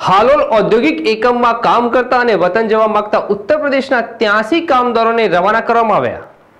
હાલોલ ઔદ્યોગિક એકમમાં કામ કરતા અને વતન જવા માંગતા ઉત્તર પ્રદેશના 83 કામદારોને રવાના કરવામાં આવ્યા।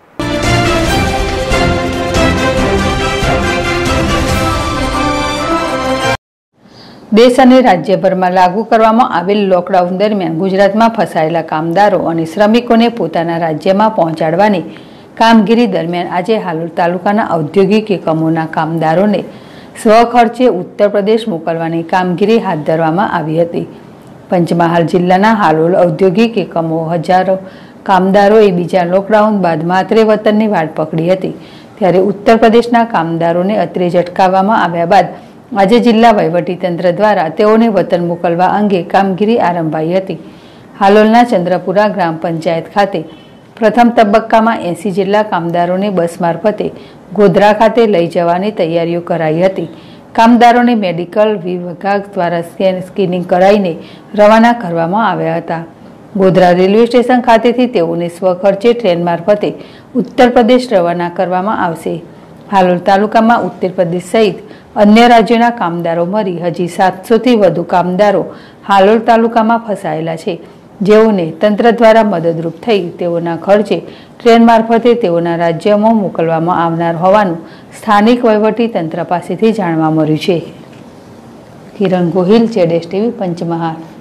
देश और राज्यभर में लागू करवामां आवेल लॉकडाउन दरमियान गुजरात में फसायेला कामदारों और श्रमिकों ने पोताना राज्य में पहोंचाडवानी कामगीरी दरमियान आज हालोल तालुकाना औद्योगिक एकमोना कामदारों ने स्वखर्चे उत्तर प्रदेश मोकलवानी कामगीरी हाथ धरवामां आवी हती। पंचमहाल जिल्लाना हालोल औद्योगिक एकमो हजारों कामदारोए बीजा लॉकडाउन बाद मात्रे वतननी वाट पकड़ी हती, त्यारे उत्तर प्रदेशना कामदारोने अत्रे झटकाववामां આવ્યા બાદ આજે जिला वहीवटीतंत्र द्वारा तेओने वतन मोकलवा अंगे कामगीरी आरंभाई हती। हालोलना चंद्रपुरा ग्राम पंचायत खाते प्रथम तबक्कामां 80 जेटला कामदारोने बस मार्फते गोधरा खाते लई जवानी तैयारीओ कराई हती। कामदारोने मेडिकल विभाग द्वारा स्केनिंग कराईने रवाना करवामां આવ્યા હતા। गोधरा रेलवे स्टेशन खातेथी तेओने स्वखर्चे ट्रेन मार्फते उत्तर प्रदेश रवाना करवामां आवशे। हालोल तालुकामां उत्तर प्रदेश सहित अन्य राज्योना कामदारो मळी हजी 700 थी वधु कामदारो हालोल तालुकामां फसायेला छे, जेओने तंत्र द्वारा मददरूप थई तेओना खर्चे ट्रेन मार्फते तेओना राज्यमां मोकलवामां आवनार होवानुं स्थानिक वहीवटी तंत्र पासेथी जाणवा मळ्युं छे। किरण गोहिल, ZSTV, पंचमहाल।